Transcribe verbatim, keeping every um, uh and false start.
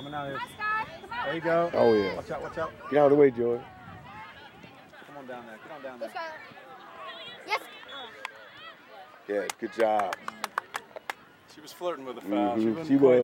Coming out here. There you go. Oh, yeah. Watch out, watch out. Get out of the way, Jordan. Come on down there. Get on down there. Yes. Yeah, good job. She was flirting with the foul. Mm-hmm. She, She was.